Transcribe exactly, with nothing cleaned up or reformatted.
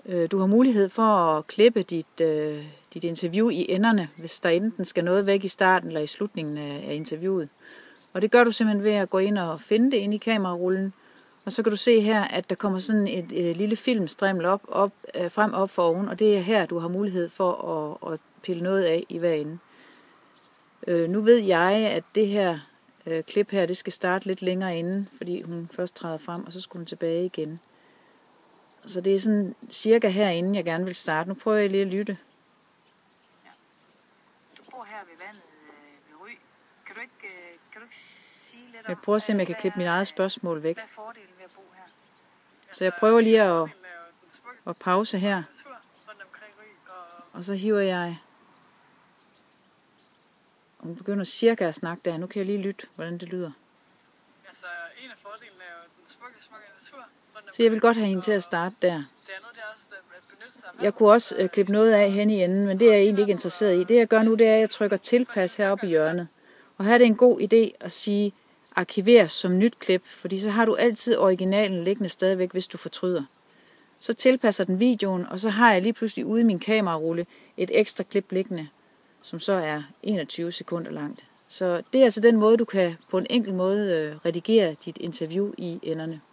Du har mulighed for at klippe dit, øh, dit interview i enderne, hvis der enten skal noget væk i starten eller i slutningen af, af interviewet. Og det gør du simpelthen ved at gå ind og finde det inde i kamerarullen. Og så kan du se her, at der kommer sådan et, et lille filmstrimmel op, op, øh, frem op for oven. Og det er her, du har mulighed for at, at pille noget af i hver ende. Øh, nu ved jeg, at det her øh, klip her, det skal starte lidt længere inden, fordi hun først træder frem, og så skal hun tilbage igen. Så det er sådan cirka herinde, jeg gerne vil starte. Nu prøver jeg lige at lytte. Ja. Du bor her ved vandet ved Ry. Kan du ikke, kan du ikke sige lidt om... Jeg prøver at se, om jeg kan klippe mit eget spørgsmål væk. Hvad er fordelen ved at bo her? Så jeg prøver lige at, at pause her. Og så hiver jeg... Og hun begynder cirka at snakke der. Nu kan jeg lige lytte, hvordan det lyder. Altså, en af fordelene er jo den smukke, smukke natur. Så jeg vil godt have hende til at starte der. Jeg kunne også øh, klippe noget af hen i enden, men det er jeg egentlig ikke interesseret i. Det jeg gør nu, det er, at jeg trykker tilpas heroppe i hjørnet. Og her er det en god idé at sige arkiver som nyt klip, fordi så har du altid originalen liggende stadigvæk, hvis du fortryder. Så tilpasser den videoen, og så har jeg lige pludselig ude i min kamerarulle et ekstra klip liggende, som så er enogtyve sekunder langt. Så det er altså den måde, du kan på en enkel måde øh, redigere dit interview i enderne.